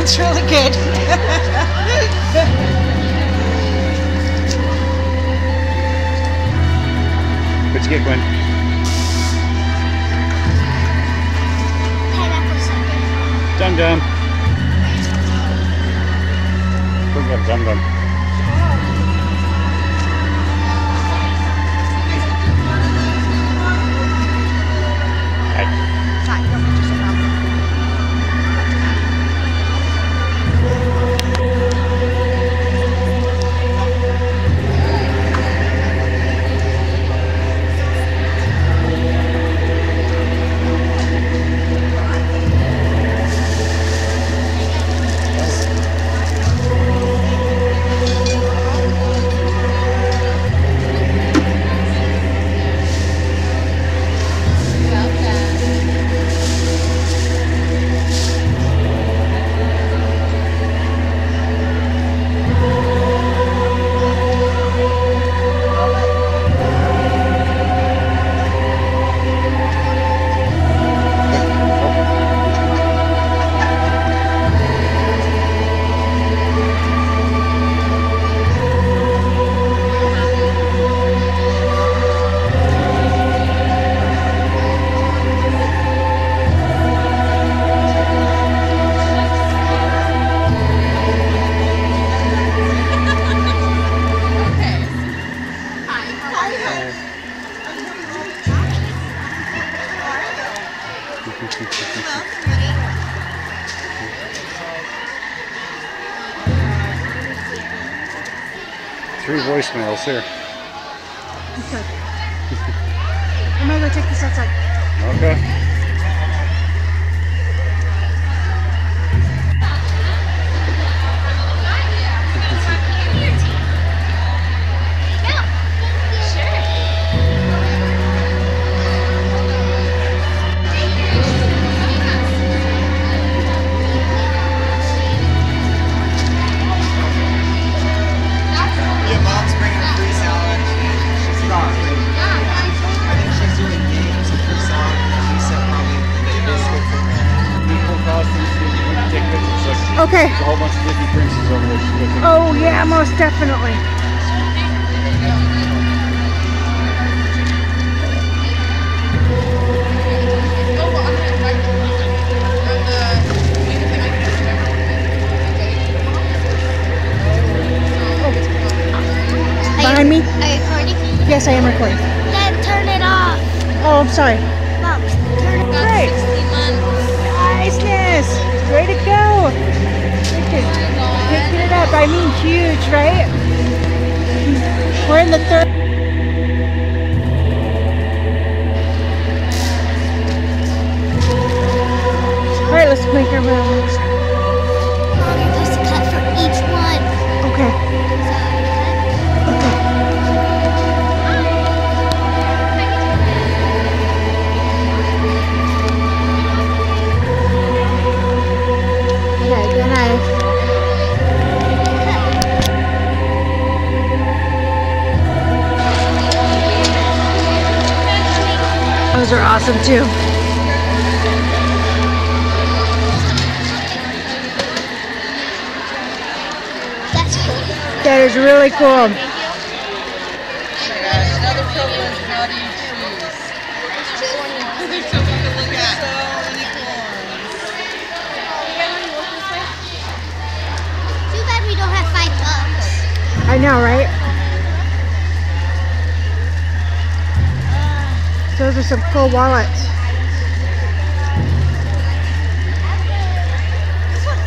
It's really good. What'd you get, Gwen? Pineapple sucker. Dum Dum. Look at Dum Dum. Three voicemails here. Okay. I'm gonna go take this outside. Okay. Okay. There's a whole bunch of Disney princesses over there. Oh yeah, most definitely. Behind me? Are you recording? Yes, I am recording. Then turn it off. Oh, I'm sorry. Mom, turn it off. Great. 16 months. Niceness. Way to go. Picking it up. I mean huge, right? We're in the third. Alright, let's make our rounds. Mom, you're supposed to cut for each one. Okay. Okay, then those are awesome too. That's cool. That is really cool. Oh my gosh, another privilege not to choose. There's so much to look at. So many corns. Too bad we don't have $5. I know, right? Those are some cool wallets. This one's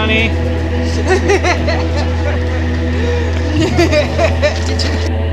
honey.